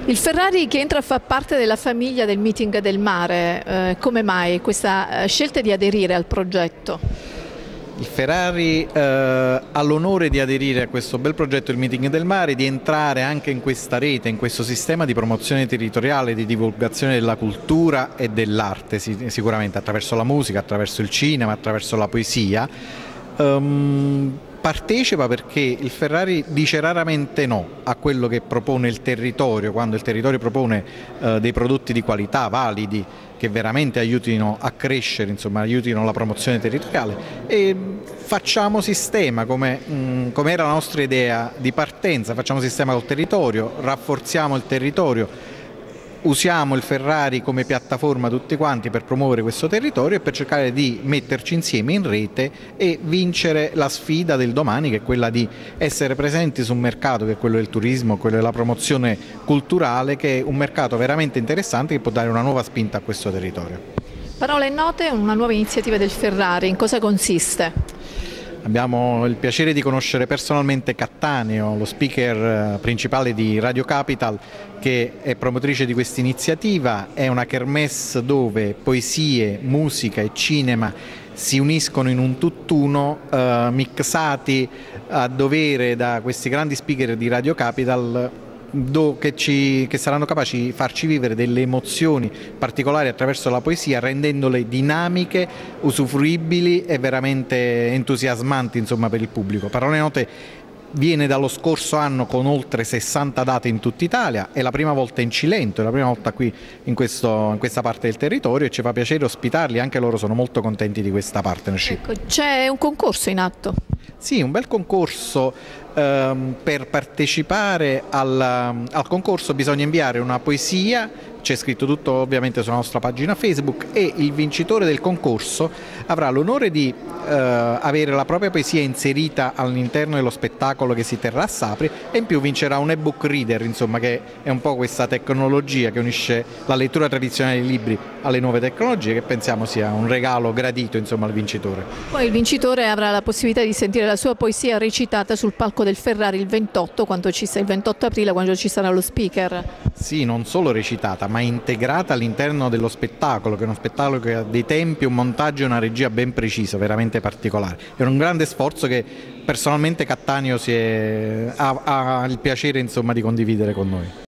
Il Ferrari che entra a far parte della famiglia del Meeting del Mare, come mai questa scelta di aderire al progetto? Il Ferrari ha l'onore di aderire a questo bel progetto, il Meeting del Mare, di entrare anche in questa rete, in questo sistema di promozione territoriale, di divulgazione della cultura e dell'arte, sicuramente attraverso la musica, attraverso il cinema, attraverso la poesia. Partecipa perché il Ferrari dice raramente no a quello che propone il territorio, quando il territorio propone dei prodotti di qualità, validi, che veramente aiutino a crescere, insomma, aiutino la promozione territoriale, e facciamo sistema come era la nostra idea di partenza, facciamo sistema col territorio, rafforziamo il territorio. Usiamo il Ferrari come piattaforma tutti quanti per promuovere questo territorio e per cercare di metterci insieme in rete e vincere la sfida del domani, che è quella di essere presenti su un mercato che è quello del turismo, quello della promozione culturale, che è un mercato veramente interessante che può dare una nuova spinta a questo territorio. Parole e note, una nuova iniziativa del Ferrari, in cosa consiste? Abbiamo il piacere di conoscere personalmente Cattaneo, lo speaker principale di Radio Capital, che è promotrice di questa iniziativa. È una kermesse dove poesie, musica e cinema si uniscono in un tutt'uno, mixati a dovere da questi grandi speaker di Radio Capital, che saranno capaci di farci vivere delle emozioni particolari attraverso la poesia, rendendole dinamiche, usufruibili e veramente entusiasmanti, insomma, per il pubblico. Parole Note viene dallo scorso anno con oltre 60 date in tutta Italia, è la prima volta in Cilento, è la prima volta qui in questa parte del territorio, e ci fa piacere ospitarli, anche loro sono molto contenti di questa partnership. Ecco, c'è un concorso in atto? Sì, un bel concorso. Per partecipare al concorso bisogna inviare una poesia, c'è scritto tutto ovviamente sulla nostra pagina Facebook, e il vincitore del concorso avrà l'onore di avere la propria poesia inserita all'interno dello spettacolo che si terrà a Sapri, e in più vincerà un ebook reader, insomma, che è un po' questa tecnologia che unisce la lettura tradizionale dei libri alle nuove tecnologie, che pensiamo sia un regalo gradito, insomma, al vincitore. Poi il vincitore avrà la possibilità di sentire la sua poesia recitata sul palco del Ferrari il 28 aprile, quando ci sarà lo speaker. Sì, non solo recitata, ma integrata all'interno dello spettacolo, che è uno spettacolo che ha dei tempi, un montaggio e una regia ben preciso, veramente particolare. È un grande sforzo che personalmente Cattaneo ha il piacere, insomma, di condividere con noi.